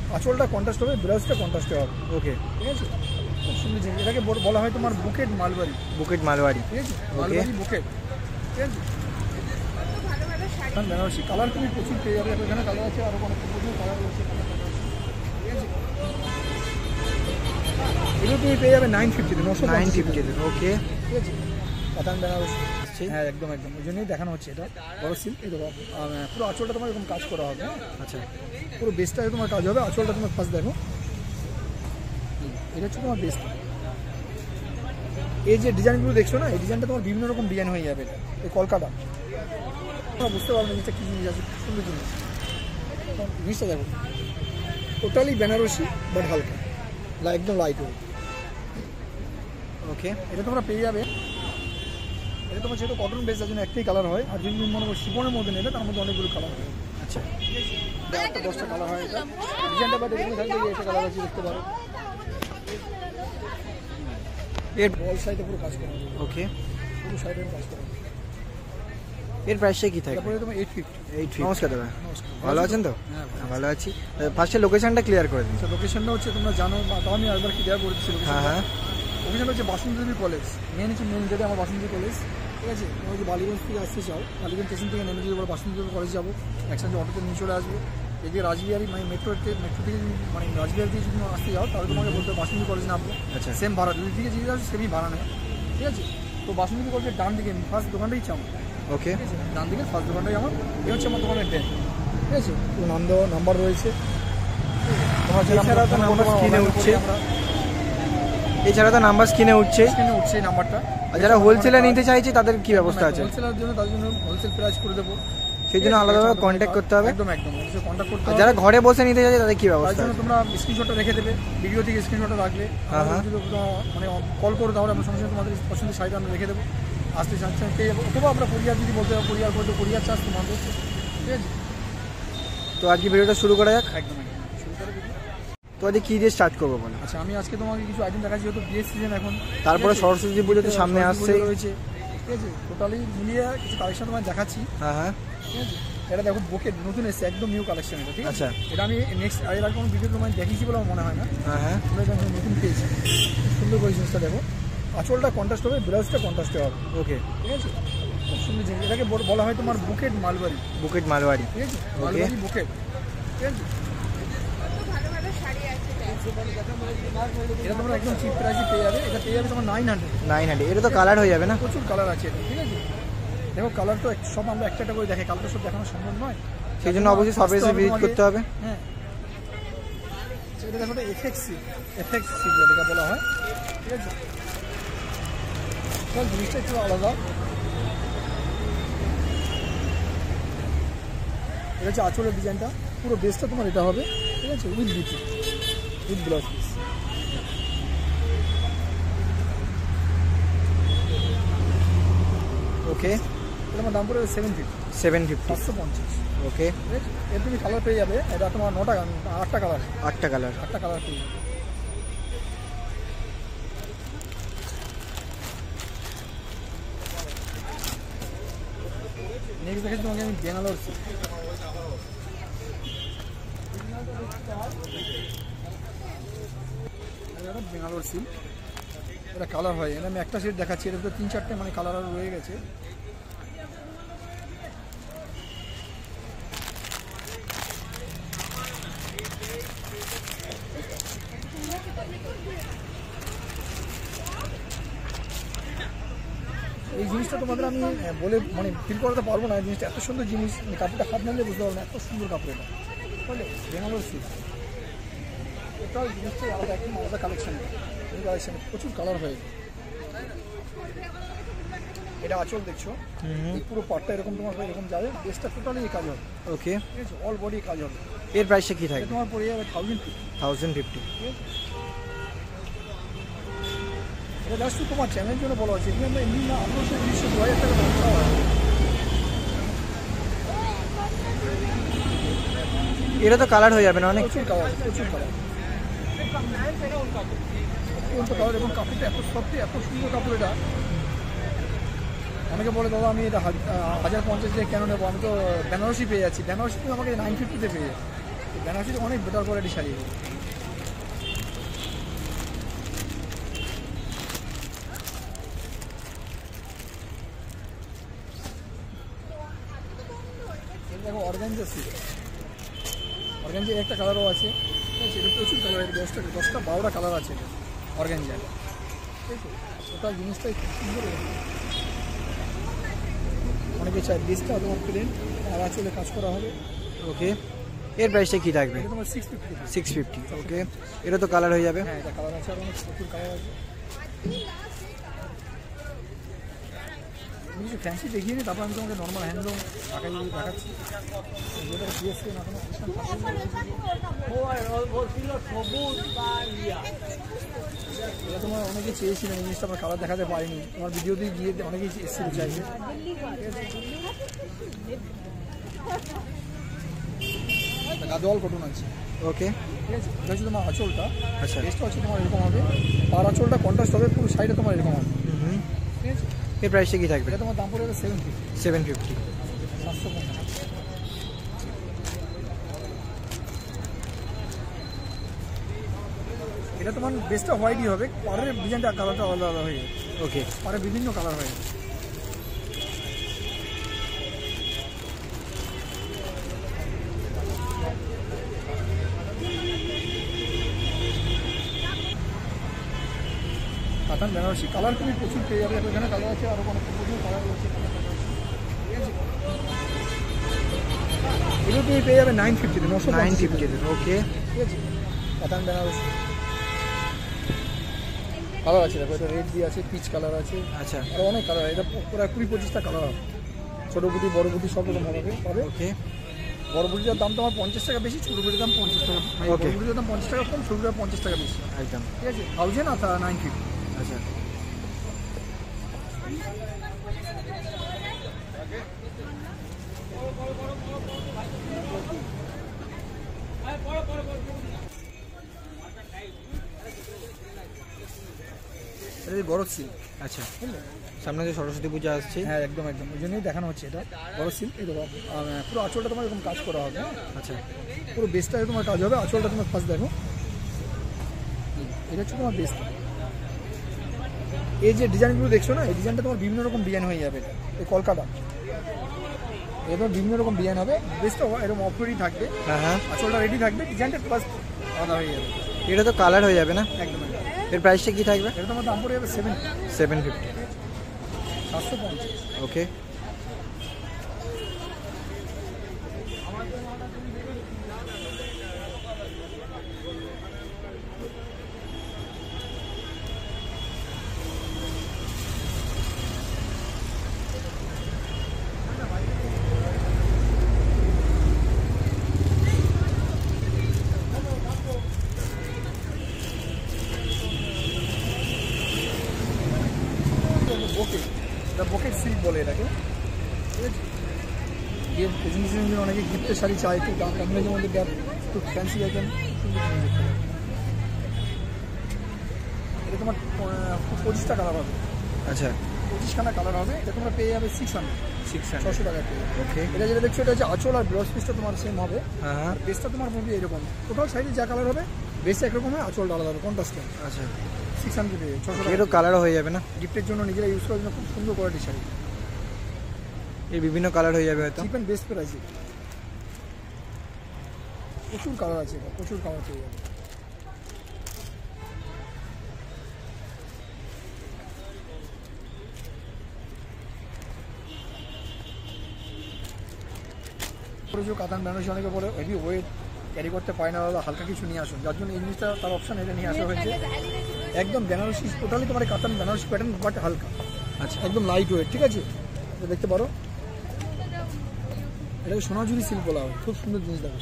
আঁচলটা কন্ট্রাস্ট হবে, ব্লাউজটা কন্ট্রাস্টে হবে। ওকে, ঠিক আছে, খুব সুন্দর জিনিস। এটাকে বলা হয় তোমার বুকেট মালবাড়ি। বুকেট মালবাড়ি, ঠিক আছে, মালবাড়ি বুকেট। ঠিক আছে, বেনারসি কালার তুমি প্রচুর পেয়ে যাবে। এখানে কালার আছে, আরও অনেক প্রচুর কালার রয়েছে। ঠিক আছে, এগুলো তুমি পেয়ে যাবে 950, 950। ওকে, ঠিক আছে, পাঠান বেনারসি। হ্যাঁ, একদম একদম, ওই জন্যই দেখানো হচ্ছে। এটা বড় সিল্ক, এই দেখো পুরো আঁচলটা তোমার এরকম কাজ করা হবে। আচ্ছা, পুরো বেসটায় তোমার কাজ হবে। আঁচলটা তোমার ফার্স্ট দেখো, এটা হচ্ছে তোমার বেসটা। এই যে ডিজাইনগুলো দেখছো না, এই ডিজাইনটা তোমার বিভিন্ন রকম ডিজাইন হয়ে যাবে। এটা এই কলকাতা, তোমরা বুঝতে পারবে জিনিসটা কী জিনিস আছে। সুন্দর জিনিস, জিনিসটা দেখো, টোটালি বেনারসি বাট হালকা, একদম লাইট ওয়েট। ওকে, এটা তোমরা পেয়ে যাবে। এটা তোমার যেহেতু কটন বেস, তার জন্য একটাই কালার হয়। আর যদি মনে করো শিফনের মধ্যে নেবে, তার মধ্যে অনেকগুলো কালার হয়। আচ্ছা, 10টা কালার হয়। এটা ডিজাইনটা বাট এখানে থাকবে, একটা কালার আছে, দেখতে পারো। এর বল সাইডে পুরো কাজ করা হবে। ওকে, পুরো সাইডে কাজ করা হবে। এর প্রাইসটা কি থাকে? তারপরে তোমার 850। নমস্কার দাদা, নমস্কার, ভালো আছেন তো? হ্যাঁ, ভালো আছি। ফার্স্টে লোকেশনটা ক্লিয়ার করে দিন। লোকেশনটা হচ্ছে তোমরা জানো, তাও আমি একবার ক্লিয়ার করে দিচ্ছি। হ্যাঁ হ্যাঁ, লোকেশনটা হচ্ছে বাসন্তী কলেজ, মেন গেটে আমার বাসন্তী কলেজ। ঠিক আছে, তুমি যদি বালিগঞ্জ থেকে আসতে চাও, বালিগঞ্জ স্টেশন থেকে নেমে যদি বাসন্তী কলেজ যাবো, একসাথে অটোতে নিয়ে চলে আসবো। এদিকে রাজবিহারি মানে মেট্রো থেকে মানে রাজবিহারি দিয়ে যদি আসতে যাও, তাহলে তোমাকে বলতে হবে বাসন্তী কলেজ নামবো। আচ্ছা, সেম ভাড়া, দুই দিকে যেতে যাও সেমই ভাড়া নেয়। ঠিক আছে, তো বাসন্তী কলেজের ডান দিকে ফার্স্ট দোকানটাই চাও। ওকে, ঠিক আছে, ডান দিকে ফার্স্ট দোকানটাই আমার। এই হচ্ছে আমার দোকানের ট্রেন। ঠিক আছে, নাম্বার রয়েছে। এছাড়া তো নাম্বার স্ক্রিনে উঠছে, এই নাম্বারটা। আর যারা হোলসেলার নিতে চাইছে তাদের কি ব্যবস্থা আছে? হোলসেলার জন্য, তাদের জন্য হোলসেল প্রাইস করে দেবো, সেই জন্য আলাদাভাবে কন্ট্যাক্ট করতে হবে। একদম একদম, কন্ট্যাক্ট করতে আর হবে। যারা ঘরে বসে নিতে চাইছে তাদের কি ব্যবস্থা তার জন্য আছে? তোমরা স্ক্রিনশটটা রেখে দেবে, ভিডিও থেকে স্ক্রিনশটটা রাখবে। যদি মানে কল করে তাহলে আমরা সঙ্গে সঙ্গে তোমাদের পছন্দের শাড়িটা আমরা রেখে দেবো। আসতে চাচ্ছে পেয়ে যাবো, অথবা আমরা কুরিয়ার যদি বলতে হবে, কুরিয়ার করতে কুরিয়ার চার্জ তোমাদের। ঠিক আছে, তো আজকে ভিডিওটা শুরু করা যাক। একদম একদম, শুরু করে দিবি। তো আজকে কী দিয়ে স্টার্ট করবো বলো? আচ্ছা, আমি আজকে তোমাকে কিছু আইটেম দেখাচ্ছি, যেহেতু বিয়ের সিজন এখন, তারপরে সরস্বতী পুজো তো সামনে আসছে রয়েছে। ঠিক আছে, টোটালি মিলিয়ে কিছু কালেকশন তোমায় দেখাচ্ছি। হ্যাঁ হ্যাঁ, ঠিক আছে, এটা দেখো বুকেট নতুন এসছে, একদম নিউ কালেকশন এটা। ঠিক আছে, আচ্ছা, এটা আমি নেক্সট এর আগে কোনো ভিডিও তোমায় দেখিয়েছি বলে আমার মনে হয় না। হ্যাঁ হ্যাঁ, আমরা এটা নতুন পেয়েছি, সুন্দর করে জিনিসটা দেখো। আঁচলটা কন্ট্রাস্ট হবে, ব্লাউজটা কন্ট্রাস্টে হবে। ওকে, ঠিক আছে, খুব সুন্দর জিনিস। এটাকে বলা হয় তোমার বুকেট মালবাড়ি। বুকেট মালবাড়ি, ঠিক আছে, মালবাড়ি বুকেট। ঠিক আছে, এটা তোমরা একদম চিপ প্রাইসে পেয়ে যাবে। এটা পেয়ে যাবে তোমার 900। এটা তো কালার হয়ে যাবে না? প্রচুর কালার আছে এটা। ঠিক আছে, দেখো কালার তো সব আমরা একটা করে দেখে, কালারটা সব দেখানো সম্ভব নয়, সেই জন্য অবশ্যই সব এসে ভিজিট করতে হবে। হ্যাঁ, এটা দেখো এফেক্ট সিল যেটা বলা হয়। ঠিক আছে, জিনিসটা একটু আলাদা। এটা হচ্ছে আঁচলের ডিজাইনটা, পুরো বেসটা তোমার এটা হবে। ঠিক আছে, উইথ বিটি, উইথ ব্লাউজ পিস। ওকে, এটা আমার দাম পড়ে 750। 750। ওকে, এর তুমি কালার পেয়ে যাবে। এটা তোমার 8টা কালার। 8টা কালার পেয়ে যাবে। নেক্সট দেখেছি তোমাকে আমি বেঙ্গালোর সিল্ক। বেঙ্গালোর সিল্ক, এটা কালার হয়। এটা আমি একটা সেট দেখাচ্ছি, এটা তো 3-4টে মানে কালার আরও রয়ে গেছে। এই জিনিসটা তোমাদের আমি বলে মানে ফিল করাতে পারবো না। জিনিসটা এত সুন্দর জিনিস, কাপড়টা হাত নামলে বুঝতে পারবো না, এত সুন্দর কাপড় এটা। বুঝলে, বেঙ্গালোর সিল্ক, এটাও জিনিসটাই আলাদা, একদম আলাদা কালেকশন। এই কালেকশানে প্রচুর কালার হয়। এটা আঁচল দেখছো, এই পুরো পাটটা এরকম তোমার এরকম যাবে, বেসটা টোটালি এই কাজ হবে। ওকে, ঠিক আছে, অল বডি কাজ হবে। এর প্রাইসটা কি থাকে? তোমার পড়ে যাবে 1050। 1050। ঠিক আছে, এটা জাস্ট তোমার চ্যানেলের জন্য বলা হচ্ছে। এখানে এমনি না 1800-2000 টাকা খরচা হয়। এটা তো কালার হয়ে যাবে না অনেক? প্রচুর কালার, প্রচুর কালার, অত্যন্ত কালার। এবং কাপড়টা এত সত্যি, এত সুন্দর কাপড় এটা। অনেকে বলে দাদা আমি এটা 1050 দিয়ে কেন নেবো, আমি তো বেনারসি পেয়ে যাচ্ছি। বেনারসি তুমি আমাকে 950-তে পেয়ে যাবে। বেনারসিতে অনেক বেটার কোয়ালিটি শাড়ি। দেখো অর্গানজা সিল্ক, অর্গানজা একটা কালারও আছে, ঠিক আছে? এটা প্রচুর কালার আছে, 10টা 12টা কালার আছে এটা অর্গানজা, ঠিক আছে? ওটা জিনিসটাই খুব সুন্দর। অনেকে চাই বেসটা তোমার প্লেন আর আঁচলে কাজ করা হবে। ওকে, এর প্রাইসটা কি থাকবে? এটা তোমার 650। 650। ওকে, এটা তো কালার হয়ে যাবে। হ্যাঁ, এটা কালার আছে, আর অনেক প্রচুর কালার আছে। আমি কিছু ফ্যান্সি দেখিয়ে নিই, তারপর আমি তোমাকে নর্মাল হ্যান্ডলুম ঢাকায় যদি দেখাচ্ছি। যেটা পিএসকে না কোনো এটা তোমার অনেকে চেয়েছিলেন, এই জিনিসটা আমার কালার দেখাতে পারিনি, তোমার ভিডিওতে গিয়ে অনেকেই এসেছিল চাইছে। গাদোয়াল কটন আছে। ওকে, ঠিক আছে, এটা হচ্ছে তোমার আঁচলটা। আচ্ছা, বেস্টটা হচ্ছে তোমার এরকম হবে, আর আঁচলটা কন্ট্রাস্ট হবে, পুরো সাইডে তোমার এরকম হবে। ঠিক আছে, এর প্রাইসটা কি থাকবে? এটা তোমার দাম পড়ে যাবে 750। 750। 750। এটা তোমার বেস্টটা হোয়াইটই হবে, পাড়ের ডিজাইনটা কালারটা আলাদা আলাদা হয়ে যাবে। ওকে, পাড়ে বিভিন্ন কালার হয়ে যাবে। কাতান বেনারসি কালার তুমি প্রচুর পেয়ে যাবে, এখানে কালার আছে, আরও অনেক প্রচুর কালার রয়েছে। ঠিক আছে, এগুলো তুমি পেয়ে যাবে 950-তে, 950। ওকে, ঠিক আছে, কাতান বেনারসি কালার আছে। দেখো, এটা রেড দিয়ে আছে, পিচ কালার আছে, আচ্ছা, আর অনেক কালার। এটা প্রায় 20-25টা কালার হবে, ছোটো বুটি বড় বুটি সব রকম হবে পাবে। ওকে, বড় বুটিটার দাম তোমার 50 টাকা বেশি, ছোটো বুটির দাম 50 টাকা। বড় বুটির দাম 50 টাকা কম, ছোটোটার 50 টাকা বেশি। একদম, ঠিক আছে, 1000 আর 950। আচ্ছা। এটা গরজ সিল্ক। আচ্ছা, বুঝলে? সামনে যে সরস্বতী পূজা আসছে। হ্যাঁ, একদম একদম, ওই জন্যই দেখানো হচ্ছে। এটা গরজ সিল্ক, এই দেখো পুরো আঁচলটা তোমার এরকম কাজ করা হবে। আচ্ছা, পুরো বেসটায় তোমার কাজ হবে, আঁচলটা তোমার ফার্স্ট দেখো, এটা হচ্ছে তোমার বেসটা। এই যে ডিজাইনগুলো দেখছো না, এই ডিজাইনটা তোমার বিভিন্ন রকম ডিজাইন হয়ে যাবে। এটা এই কলকাতা, এবার বিভিন্ন রকম ডিজাইন হবে। বেসটা এরকম অফরই থাকবে, হ্যাঁ হ্যাঁ, আঁচলটা রেডি থাকবে, ডিজাইনটা ফার্স্ট আলাদা হয়ে যাবে। এটা তো কালার হয়ে যাবে না? একদম একদম। এর প্রাইসটা কি থাকবে? এটা তোমার দাম পড়ে যাবে 750। 750। ওকে, বোকেট, এটা বোকেট সিল্ক বলে এটাকে। ঠিক আছে, বিয়ের প্রেজেন্টেশনের জন্য অনেকে গিফটের শাড়ি চায়, একটু দাম কম রেঞ্জের মধ্যে গ্যাপ, একটু ফ্যান্সি আইটেম, সুন্দর জিনিস দেখতে পাবে। এটা তোমার 25টা কালার হবে। আচ্ছা, 25খানা কালার হবে। এটা তোমরা পেয়ে যাবে 600 600 টাকা পেয়ে যাবে। ওকে, এটা যেটা দেখছো, এটা হচ্ছে আঁচল আর ব্লাউজ পিসটা তোমার সেম হবে। হ্যাঁ হ্যাঁ, আর বেসটা তোমার মধ্যে এরকম, টোটাল সাইডে যা কালার হবে বেসটা একরকম হয়, আঁচলটা আলাদা হবে, কন্ট্রাস্টে। আচ্ছা, 600 পেয়ে 600 এর টাকা। কালারও হয়ে যাবে না? গিফটের জন্য, নিজেরা ইউজ করার জন্য খুব সুন্দর কোয়ালিটি শাড়ি, এর বিভিন্ন কালার হয়ে যাবে হয়তো। চিপ অ্যান্ড বেস্ট প্রাইসে। প্রচুর কালার আছে, এটা প্রচুর কালার পেয়ে যাবে। কাতান বেনারসি অনেকে বলে হেভি ওয়েট ক্যারি করতে পারে না, দাদা হালকা কিছু নিয়ে আসুন, যার জন্য এই জিনিসটা তার অপশান এটা নিয়ে আসা হয়েছে। একদম বেনারসি টোটালি তোমার কাতান বেনারসি প্যাটার্ন, বাট হালকা, আচ্ছা, একদম লাইট ওয়েট। ঠিক আছে, এটা দেখতে পারো, এটাকে সোনাঝুরি সিল্ক বলা হয়, খুব সুন্দর জিনিস দেখো।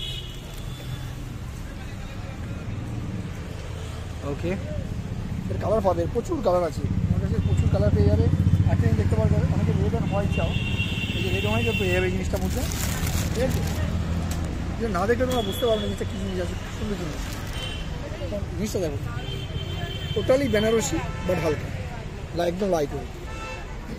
ওকে, এর কালার পাবে, প্রচুর কালার আছে আমার কাছে, প্রচুর কালার পেয়ে যাবে। একটা জিনিস দেখতে পারবে, অনেকে রেড অ্যান্ড হোয়াইট চাও, এই যে রেড হোয়াইট পেয়ে যাবে এই জিনিসটার মধ্যে। ঠিক আছে, যে না দেখলে তোমরা বুঝতে পারবে জিনিসটা কী জিনিস আছে, খুব সুন্দর জিনিস। জিনিসটা দেখো, টোটালি বেনারসি বাট হালকা, একদম লাইট ওয়েট।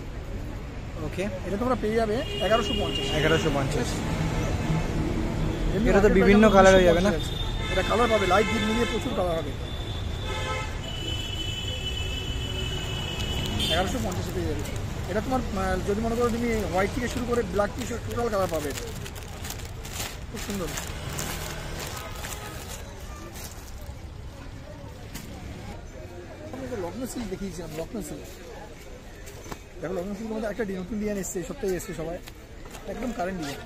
ওকে, এটা তোমরা পেয়ে যাবে 1150। 1150। এটা তো বিভিন্ন কালার হয়ে যাবে না? এটা কালার পাবে, লাইট ডিপ মিলিয়ে প্রচুর কালার হবে। 1150 পেয়ে যাবে। এটা তোমার যদি মনে করো তুমি হোয়াইট থেকে শুরু করে ব্ল্যাক থেকে টোটাল কালার পাবে, খুব সুন্দর। লগ্ন সিল্ক দেখিয়েছিলাম, লগ্ন সিল্ক দেখো, লগ্ন সিল্কের মধ্যে একটা নতুন ডিজাইন এসছে, সপ্তাহে এসছে সবাই, একদম কারেন্ট ডিজাইন।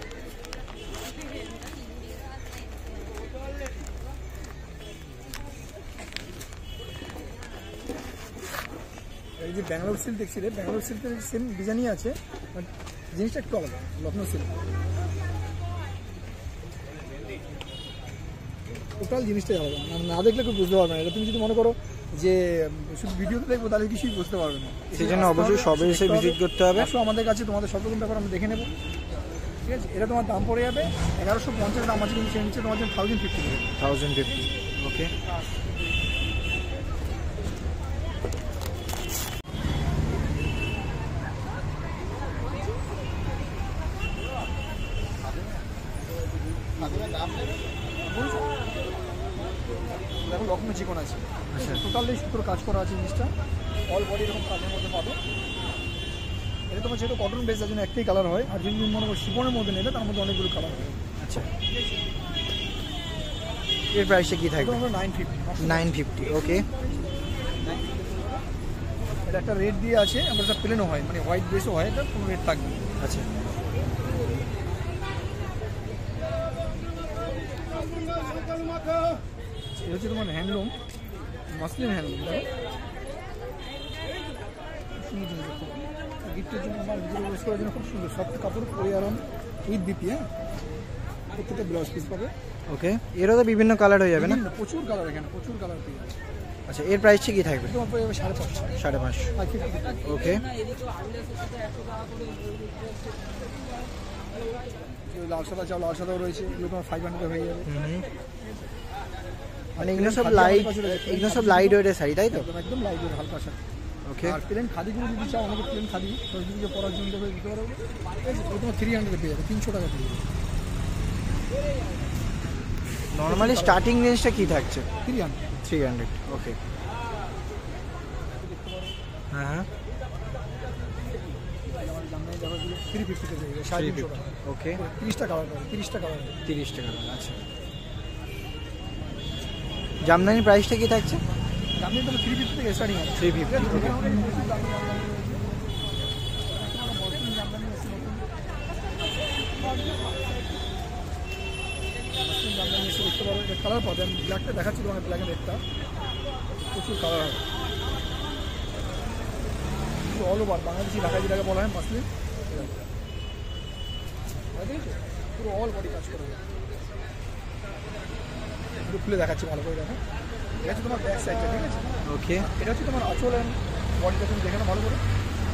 এই যে ব্যাঙ্গালোর সিল্ক দেখছিলে, ব্যাঙ্গালোর সিল্কের সেম ডিজাইনই আছে, বাট জিনিসটা একটু আলাদা। লখনৌ সিল্ক টোটাল জিনিসটাই আলাদা, না দেখলে কেউ বুঝতে পারবে না। এটা তুমি যদি মনে করো যে শুধু ভিডিওতে দেখবো তাহলে কিছুই বুঝতে পারবে না। সেই জন্য অবশ্যই সবে এসে ভিজিট করতে হবে। আমাদের কাছে তোমাদের সব রকম ব্যাপার আমরা দেখে নেবো, ঠিক আছে। এটা তোমার দাম পড়ে যাবে 1150 দাম আছে, কিন্তু সে নিচ্ছে তোমার জন্য 1050। 1050, ওকে। দেখো লখনৌ চিকন আছে, টোটালি সুতোর কাজ করা আছে জিনিসটা, অল বডি এরকম কাজের মধ্যে পাবে। এটা তোমার যেহেতু কটন বেস, যার জন্য একটাই কালার হয়, আর যদি মনে করো শিফনের মধ্যে নেবে তার মধ্যে অনেকগুলো কালার হয়। আচ্ছা, এর প্রাইসটা কি থাকবে? 950। 950, ওকে। এটা একটা রেড দিয়ে আছে, আবার একটা প্লেনও হয়, মানে হোয়াইট বেসও হয়, এটা কোনো রেড থাকবে। আচ্ছা, এটা হচ্ছে তোমার হ্যান্ডলুম, মাসলিন হ্যান্ডলুম। দেখো সুন্দর জিনিস, গিফটের জন্য আমার নিজের ইউজ করার জন্য খুব সুন্দর, সব কাপড় পরে আরাম উইথ বিপি। হ্যাঁ, প্রত্যেকটা ব্লাউজ পিস পাবে, ওকে। এরও তো বিভিন্ন কালার হয়ে যাবে না? প্রচুর কালার, এখানে প্রচুর কালার পেয়ে যাবে। আচ্ছা, এর প্রাইসটা কি থাকবে? তোমার পড়ে যাবে 550। 550, ওকে। লাল সাদা চাও, লাল সাদাও রয়েছে, এগুলো তোমার 500 হয়ে যাবে। মানে এগুলো সব লাইট, এগুলো সব লাইট ওয়েটের শাড়ি, তাই তো? একদম লাইট ওয়েট, হালকা শাড়ি, ওকে। আর প্লেন খাদিগুলো যদি চাও, অনেকে প্লেন খাদি সরস্বতীকে পরার জন্য দেবে, দিতে পারো, ঠিক আছে। ওই তোমার 300 পেয়ে যাবে, 300 টাকা পেয়ে যাবে। নর্মালি স্টার্টিং রেঞ্জটা কি থাকছে? 300, ওকে। হ্যাঁ হ্যাঁ, 350 পেয়ে যাবে, 350 টাকা, ওকে। 30টা কালার পাবে, 30টা কালার, 30 টাকা, আচ্ছা। জামদানির প্রাইসটা কি থাকছে? দাম নিয়ে তোমার 350 থেকে স্টার্টিং আছে। 350, ওকে। দেখতে পারো, কালার পাবে, আমি ব্ল্যাকটা দেখাচ্ছি তোমার, ব্ল্যাক এন্ড রেডটা প্রচুর কালার হয়, অল ওভার বাংলাদেশি ঢাকা যেটাকে বলা হয় মাসলিন, পুরো অল বডি কাজ করে। পুরো খুলে দেখাচ্ছি ভালো করে, দেখো। এটা হচ্ছে তোমার ব্যাক সাইডটা, ঠিক আছে, ওকে। এটা হচ্ছে তোমার আঁচল অ্যান্ড বডিটা, তুমি দেখে নাও ভালো করে।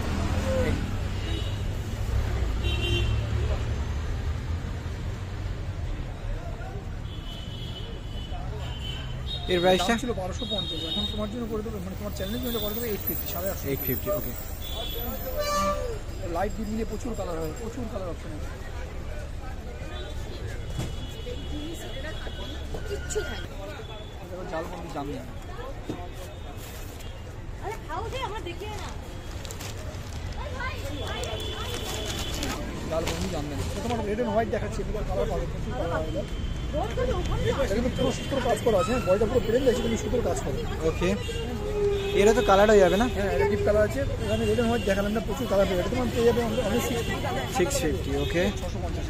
এর প্রাইসটা ছিল 1250, এখন তোমার জন্য করে দেবে, মানে তোমার চ্যানেলের জন্য করে দেবে 850, 850, 850, ওকে। লাইট ডিপ মিলিয়ে প্রচুর কালার হয়, প্রচুর কালার অপশন আছে। কিচ্ছু থাকে জালবন্দি জামদানি, আরে খাও দে আমার দেখিয়ে না জালবন্দি জামদানি, তোমার রেড এন্ড হোয়াইট দেখাচ্ছি, এগুলো কালার পাবে, প্রচুর কালার হবে। রোজ করে ওখানে না এটা কিন্তু পুরো সুতোর কাজ করা আছে, হ্যাঁ, বডিটা পুরো প্লেন দেখছি, কিন্তু সুতোর কাজ করা। ওকে, এরা তো কালার হয়ে যাবে না? হ্যাঁ, এটা ডিপ কালার আছে, এখানে রেড এন্ড হোয়াইট দেখালাম না, প্রচুর কালার পেয়ে যাবে, তোমার পেয়ে যাবে অনেক 650, ওকে। 650।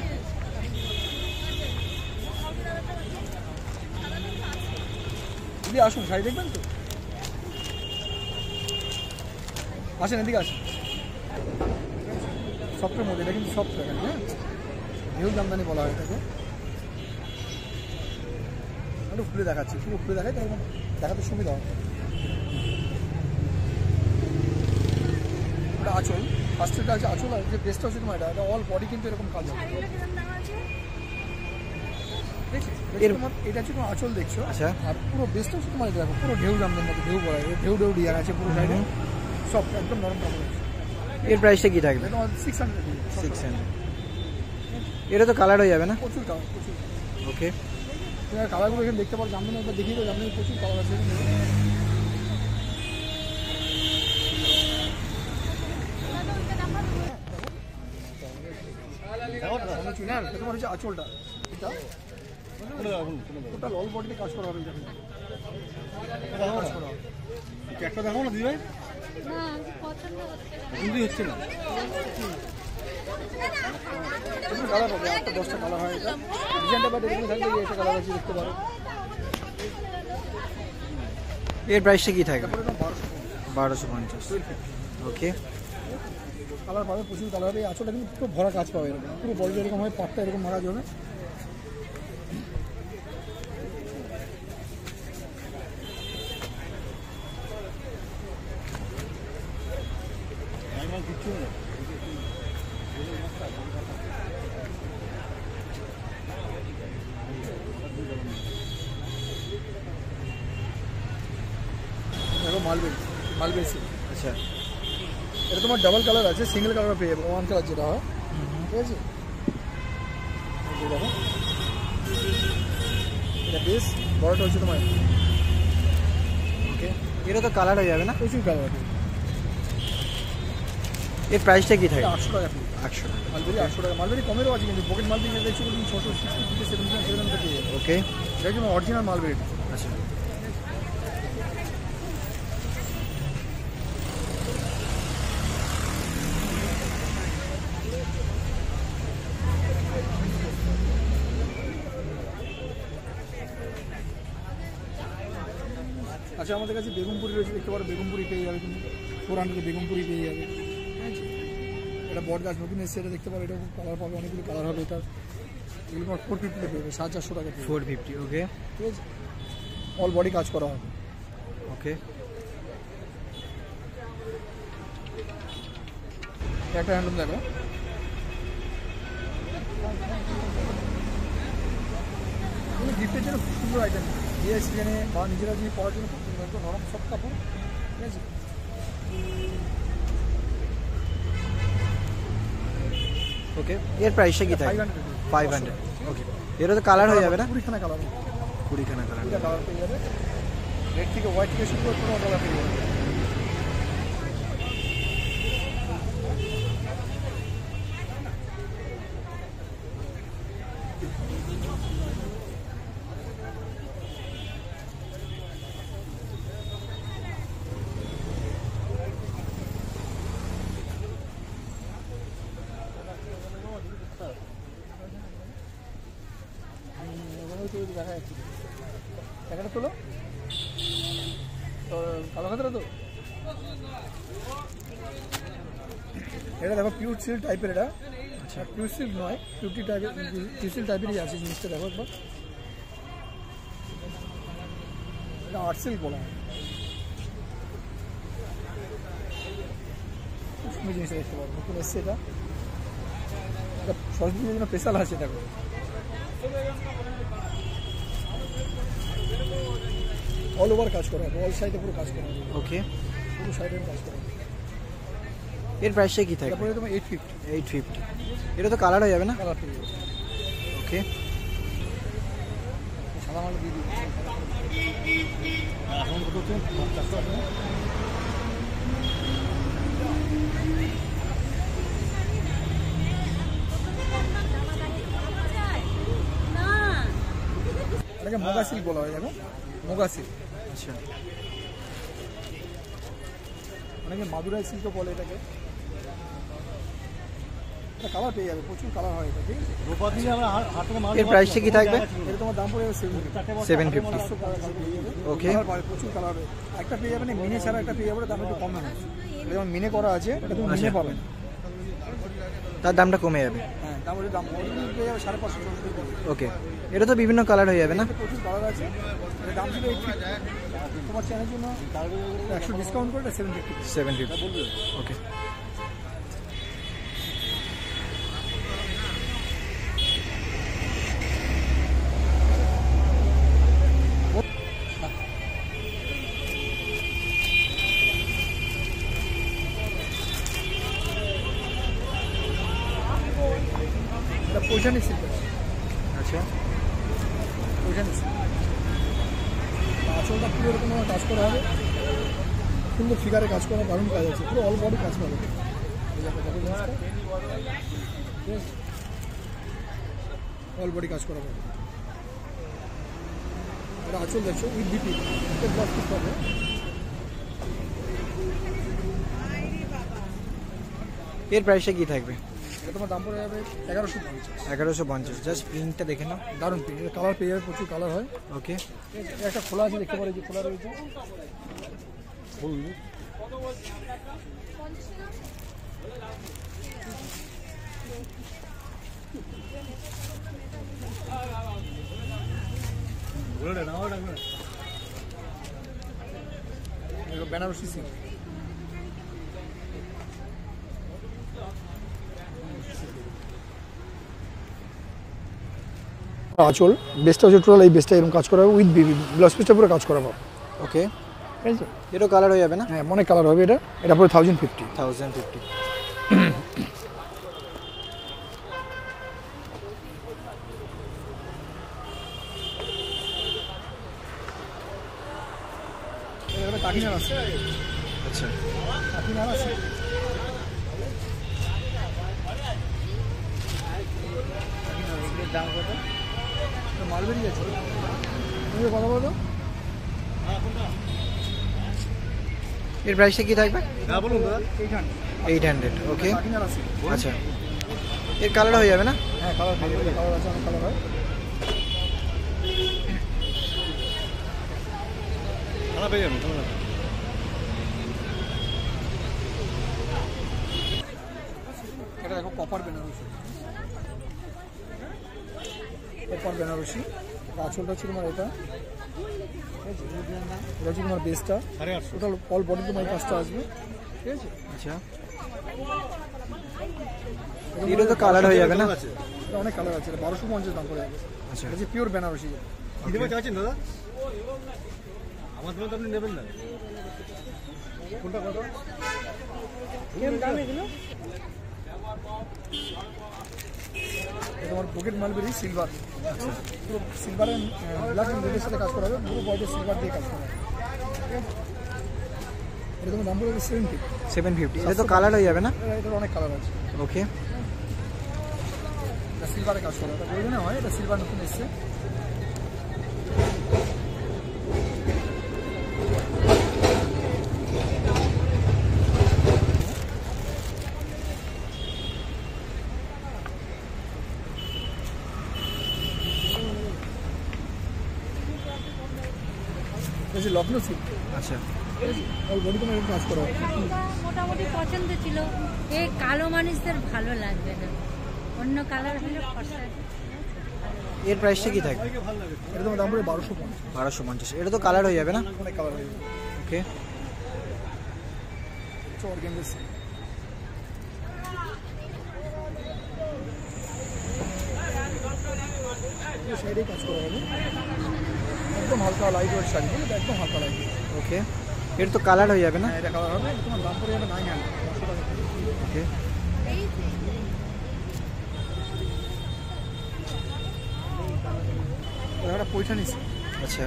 দিদি আসুন, শাড়ি দেখবেন তো, আসেন এদিকে আসেন। সফটের মধ্যে, এটা কিন্তু সফট দেখান, হ্যাঁ, ঢেউ জামদানি বলা হয় এটাকে। একটু খুলে দেখাচ্ছি, পুরো খুলে দেখাই, তাহলে দেখাতে সুবিধা হবে। এটা আঁচল, ফার্স্টেরটা আছে আঁচল, আর যে বেসটা হচ্ছে তোমার এটা অল বডি কিন্তু এরকম কাজ হবে, ঠিক আছে। এটা হচ্ছে তোমার আঁচল দেখছো, আচ্ছা। আর পুরো বেসটা হচ্ছে তোমার দেখো, পুরো ঢেউ জামদানি মতো, ঢেউ বলা হয়, ঢেউ ঢেউ ডিজাইন আছে পুরো সাইডে, সব একদম নরম কাপড় আছে। এর প্রাইসটা কি থাকবে? এটা তোমার 600 600, এরা তো কালার হয়ে যাবে না? প্রচুর কালার, প্রচুর। ওকে। কালারগুলো এখানে দেখতে পারো, জামদানি একবার দেখিয়ে দেবো, জামদানি প্রচুর কালার আছে তোমার হচ্ছে আঁচলটা, এটা ওটা লল বডিতে কাজ করা হবে, একটা দেখো না দিদি ভাই, হিন্দি হচ্ছে না। কালার পাবে 8-10টা কালার হয়, এটা ডিজাইনটা বা দেখতে থাকবে যে এটা কালার আছে দেখতে পারো। এর প্রাইসটা কি থাকে? তারপরে 1250। ওকে। কালার পাবে, প্রচুর কালার হবে। এই আঁচলটা কিন্তু পুরো ভরা কাজ পাবে, এরকম পুরো বডি এরকম হয়, পাটটা এরকম মারা যাবে। দেখো মালবেরি সিল্ক, আচ্ছা, এটা তোমার ডাবল কালার আছে, সিঙ্গেল কালার পেয়ে যাবে, ওয়ান কালার যেটা হয়, ঠিক আছে। এই দেখো এটা বেশ বড়টা হচ্ছে তোমার, ওকে। এটা তো কালার হয়ে যাবে না? প্রচুর কালার আছে। এর প্রাইসটা কি থাকে? 800 টাকা পিস, 800 টাকা। মালবেরি 800 টাকা। মালবেরি কমেরও আছে, কিন্তু পকেট মালবেরি যেটা দেখছো 660 থেকে 700 পেয়ে যাবে। ওকে, এটা হচ্ছে অরিজিনাল মালবেরি। আচ্ছা। আচ্ছা, আমাদের কাছে বেগুনপুরি রয়েছে, দেখতে পারো, বেগুনপুরি পেয়ে যাবে তুমি 400 বেগুনপুরি পেয়ে যাবে, ঠিক আছে। এটা বড়দাস নতুন এসছে, এটা দেখতে পারো, এটা কালার পাবে, অনেকগুলো কালার হবে। এটা এগুলো তোমার 450 পেয়ে যাবে, 450 টাকা পেয়ে যাবে, 450। ওকে, ঠিক আছে। অল বডি কাজ করা হবে। ওকে। একটা হ্যান্ডলুম দেখো, গিফটের জন্য খুব সুন্দর আইটেম, বিয়ে সিজনে বা নিজেরা যদি পড়ার জন্য খুব সুন্দর, একদম নরম সব কাপড়, ঠিক আছে। ওকে, এর প্রাইসটা কি থাকে? 500। ওকে, এর তো কালার হয়ে যাবে না? 20খানা কালার, 20খানা কালার। এটা কালার পেয়ে যাবে, রেড থেকে হোয়াইট থেকে শুরু করে কোনো কালার পেয়ে যাবে। দেখা যাচ্ছে, টাকাটা তোলো তো, কালো খাতাটা তো। এটা দেখো পিওর সিল্ক টাইপের, এটা আচ্ছা পিওর সিল্ক নয়, পিউটি টাইপের, পিওর সিল্ক টাইপেরই আছে জিনিসটা। দেখো একবার, এটা আর্ট সিল্ক বলা হয়, খুব সুন্দর জিনিসটা দেখতে পাবো, নতুন এসছে এটা। এটা সরস্বতীর জন্য স্পেশাল আছে, দেখো অল ওভার কাজ করা হবে, অল সাইডে পুরো কাজ করা হবে। ওকে, পুরো সাইডে কাজ করা হবে। এর প্রাইসটা কি থাকে? তারপরে তোমার 850, 850। এটা তো কালার হয়ে যাবে না? কালার পেয়ে যাবে। ওকে, সাদা মাল দিয়ে দিই। এখন কত হচ্ছে? 400 টাকা। এটাকে মোগা সিল্ক বলা হয়, দেখো মোগা সিল্ক। আচ্ছা, অনেকে মাদুরাই সিল্কও বলে এটাকে। এটা কালার পেয়ে যাবে, প্রচুর কালার হয় এটা, ঠিক আছে। এর প্রাইসটা কি থাকবে? এটা তোমার দাম পড়ে যাবে 750। ওকে, প্রচুর কালার হবে। একটা পেয়ে যাবে না, মিনে ছাড়া একটা পেয়ে যাবে, দাম একটু কম হবে। এটা যেমন মিনে করা আছে, এটা তুমি মিনে পাবে না, তার দামটা কমে যাবে। হ্যাঁ দাম ওটা দাম পেয়ে যাবে 550। ওকে, এটা তো বিভিন্ন কালার হয়ে যাবে না? প্রচুর কালার আছে, এটা দাম ছিল 850। তোমার চ্যানেলের জন্য 100 ডিসকাউন্ট করে 750। 750। ওকে, এটা পৈঠানি সিল্ক। আচ্ছা, আঁচলটা পুরো এরকম আমার কাজ করা হবে, সুন্দর ফিগারে কাজ করা, দারুণ কাজ আছে, পুরো অল বডি কাজ করা হবে। অল বডি কাজ করা হবে। এটা আঁচল দেখছো উইথ বিপি, ব্লাউজ পিস পাবে। এর প্রাইসটা কি থাকবে? এটা তোমার দাম পড়ে যাবে 1150। 1150। জাস্ট প্রিন্টটা দেখে নাও, দারুণ প্রিন্ট, কালার পেয়ে যাবে, প্রচুর কালার হয়। ওকে। একটা খোলা আছে, দেখতে পারে যে খোলা রয়েছে। বেনারসি সিল্ক, আঁচল বেস্টটা হচ্ছে টোটাল এই বেস্টটা এরকম কাজ করা হবে উইথ বিবি, ব্লাউজ পিসটা পুরো কাজ করা হবে। ওকে, ঠিক আছে, এটাও কালার হয়ে যাবে না? হ্যাঁ অনেক কালার হবে। এটা পুরো 1050। 1050। এটা কাকিনার আছে। আচ্ছা, কাকিনার আছে। দাম কত? মালবেরি আছে, তুমি কথা বলো। এর প্রাইসটা কি থাকবে? হ্যাঁ বলুন দাদা। 800। ওকে, কাকিনার আছে। আচ্ছা, এর কালার হয়ে যাবে না? হ্যাঁ কালার কালার আছে, অনেক কালার হয়। এটা দেখো কপার বেনারসি, কপার বেনারসি। আঁচলটা হচ্ছে তোমার এটা, এটা হচ্ছে তোমার বেসটা, টোটাল অল বডি তোমার এই কাজটা আসবে। ঠিক আছে, আচ্ছা, এটা তো কালার হয়ে যাবে না? এটা অনেক কালার আছে, এটা 1250 দাম করে যাবে। আচ্ছা, এটা হচ্ছে পিওর বেনারসি। চাচ্ছেন দাদা? আমার জন্য তো আপনি নেবেন না। কোনটা কত? তোমার পকেট মালবেরি সিলভার, পুরো সিলভার অ্যান্ড ব্ল্যাক অ্যান্ড রেডের সাথে কাজ করা হবে, পুরো বডিতে সিলভার দিয়ে কাজ করা হবে। এটা তোমার দাম পড়বে 70। 750। এটা তো কালার হয়ে যাবে না? এটার অনেক কালার আছে। ওকে, এটা সিলভারে কাজ করা, এটা গোল্ডেনে হয়, এটা সিলভার নতুন এসছে। লখনৌ সিল্ক। আচ্ছা, ওর বডি তোমার কাজ করা হবে। মোটামুটি পছন্দ ছিল, এই কালো মানুষদের ভালো লাগবে না, অন্য কালার হলে ফর্সা। এর প্রাইসটা কি থাকবে? এটা তোমার দাম পড়বে 1250। 1250। এটা তো কালার হয়ে যাবে না? অনেক কালার হয়ে যাবে। ওকে, অর্গানজা সিল্ক, সাইডে কাজ করা হবে, একদম হালকা লাইট ওয়েট শাড়ি, বুঝলে, একদম হালকা লাইট। ওকে, এটা তো কালার হয়ে যাবে না? হ্যাঁ এটা কালার হবে, তোমার দাম পড়ে যাবে 900। ওকে, এটা পৈঠানি, আচ্ছা,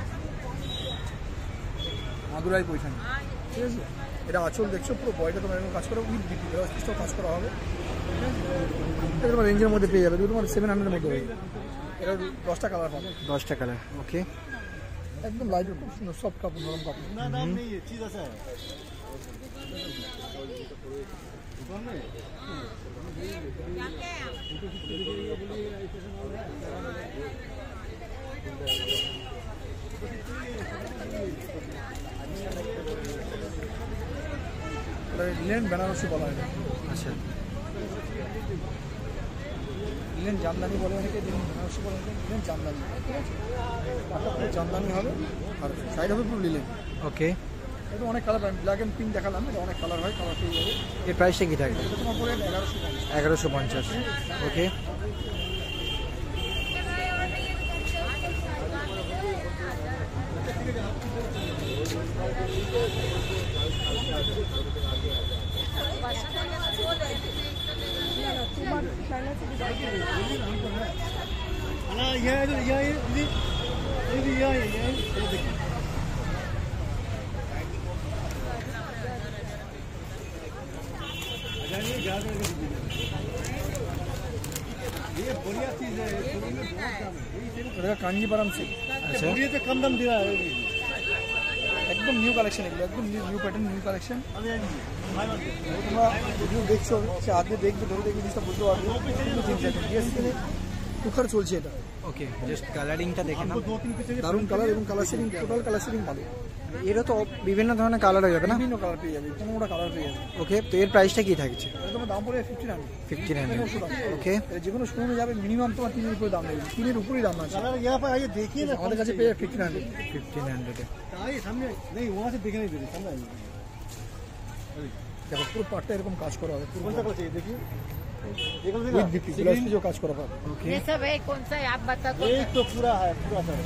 মাদুরাই পৈঠানি। ঠিক আছে, এটা আঁচল দেখছো, পুরো বডিটা তোমার এরকম কাজ করা উইথ বিপি, ব্লাউজ কাজ করা হবে। এটা তোমার রেঞ্জের মধ্যে পেয়ে যাবে, তোমার 700-এর মধ্যে হয়ে যাবে। এটা 10টা কালার পাবে। 10টা কালার। ওকে, একদম লাইট, খুব সুন্দর সফট কাপড়, নরম কাপড়। না দাম নেই, চিজ আছে। লিলেন বেনারসি বলা হয়। আচ্ছা, লিলেন জামদানি বলে অনেকে, লিলেন বেনারসি বলে অনেকে, লিলেন জামদানি। ঠিক আছে, পুরো জামদানি হবে, আর সাইড হবে পুরো লিলেন। ওকে, এটা অনেক কালার পাবেন, ব্ল্যাক অ্যান্ড পিঙ্ক দেখালাম, এটা অনেক কালার হয়, কালার পেয়ে যাবে। এর প্রাইসটা কি থাকবে? এটা তোমার পড়ে 1150। 1150। ওকে, ना ये दीदी, ये देखिए এটা কাঞ্জিপারাম সিল্ক, আচ্ছা कम दाम दिया है একদম নিউ কালেকশন, এগুলো একদম নিউ প্যাটার্ন, নিউ কালেকশন। তোমরা ভিডিও দেখছো, সে আগে দেখবে, ধরে দেখবে জিনিসটা বুঝতে পারবে। কুকার চলছে এটা, ওকে জাস্ট কালারিংটা দেখে নাও, দারুণ কালার এবং colour shading, total colour shading ভালো, এরও তো বিভিন্ন ধরনের কালার হয়ে যাবে না? বিভিন্ন কালার পেয়ে যাবে, কোনোটা কালার পেয়ে যাবে। ওকে, তো এর প্রাইসটা কি থাকছে? এটা তোমার দাম পড়ে 1500, 1500। ওকে, যে কোনো শোরুমে যাবে মিনিমাম তোমার 3 এর উপরে দাম নেবে, 3 এর উপরেই দাম আছে। कलर यहाँ पर आइए देखिए ना, আমাদের কাছে পেয়ে যাবে 1500। 1500 आइए सामने, नहीं वहाँ से देखने नहीं दे रही, सामने आइए। দেখো পুরো পাটটা এরকম কাজ করা হবে, পুরো कौन सा कलर चाहिए देखिए, ये कलर উইথ देगा বিপি গ্লাস পিসও কাজ করা হবে। ওকে, ये सब है कौन सा है आप बता दो। ये तो पूरा है, पूरा सर।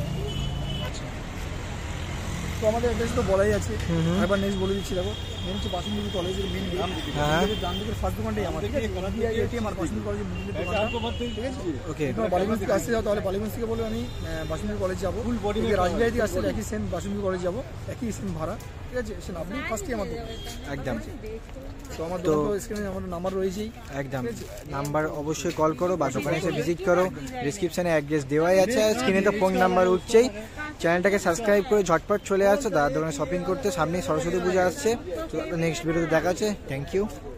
তো আমাদের অ্যাড্রেস তো বলাই আছে, একবার নেক্সট বলে দিচ্ছি। দেখো মেন হচ্ছে বাসন্তী কলেজের মেন গেট, হ্যাঁ। ডান দিকের ফার্স্ট দোকানটাই আমাদের, ঠিক আছে? এসবিআই এটিএম আর বাসন্তী কলেজের মিডিলের দোকানটা, आपको मत ঠিক আছে? ওকে, তোমরা বালিগঞ্জ থেকে আসতে যাও, তাহলে বালিগঞ্জ থেকে বলে আমি বাসন্তী কলেজ যাবো, Full body থেকে makeup। রাজবিহারি থেকে আসতে একই সেম বাসন্তী কলেজ যাবো, একই সেম ভাড়া, ঠিক আছে? সে আপনি ফার্স্টই আমার দোকান, একদম তো আমার দোকান তো স্ক্রিনে আমার নাম্বার রয়েছেই, একদম নাম্বার অবশ্যই কল করো বা দোকানে এসে ভিজিট করো, ডিসক্রিপশনে অ্যাড্রেস দেওয়াই আছে, স্ক্রিনে তো ফোন নাম্বার উঠছেই। চ্যানেলটাকে সাবস্ক্রাইব করে ঝটপট চলে আসো দাদার দোকানে শপিং করতে, সামনেই সরস্বতী পূজা আসছে। তো নেক্সট ভিডিওতে দেখা আছে, থ্যাংক ইউ।